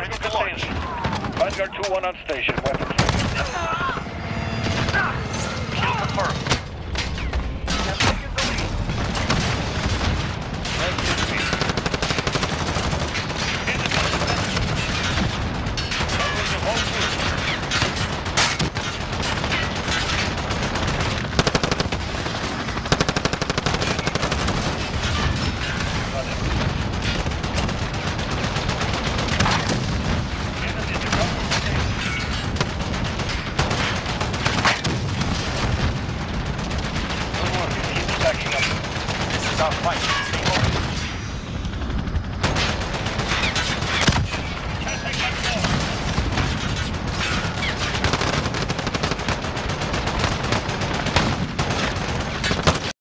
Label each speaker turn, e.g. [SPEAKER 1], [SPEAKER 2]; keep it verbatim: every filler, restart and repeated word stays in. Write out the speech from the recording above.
[SPEAKER 1] Ready to launch. Vanguard two one on station. Weapons. Kill confirmed. Have taken the lead. Red six feet. That was the whole group.
[SPEAKER 2] This is our fight.